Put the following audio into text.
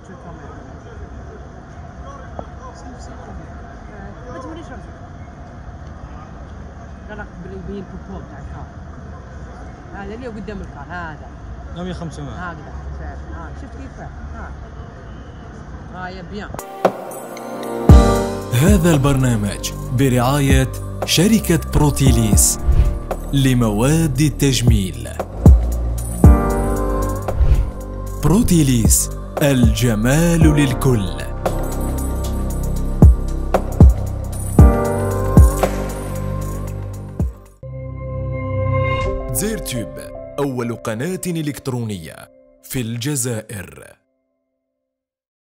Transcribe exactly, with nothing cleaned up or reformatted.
شو كمان سيف سيف ما تقوليش رمزي قالك بالبين البوب تاع الكار هذا اللي هو قدام الكار هذا يوم خمسمائة هكذا ها شفت كيف ها ها يا بيان. هذا البرنامج برعاية شركة بروتيليس لمواد التجميل. بروتيليس الجمال للكل. زيرتوب أول قناة إلكترونية في الجزائر.